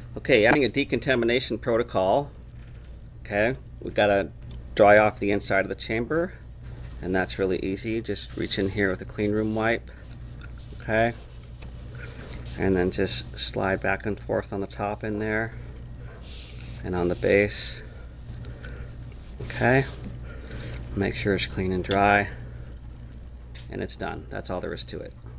Okay, adding a decontamination protocol. Okay, we've got to dry off the inside of the chamber, and that's really easy. Just reach in here with a clean room wipe. Okay, and then just slide back and forth on the top in there and on the base. Okay, make sure it's clean and dry, and it's done. That's all there is to it.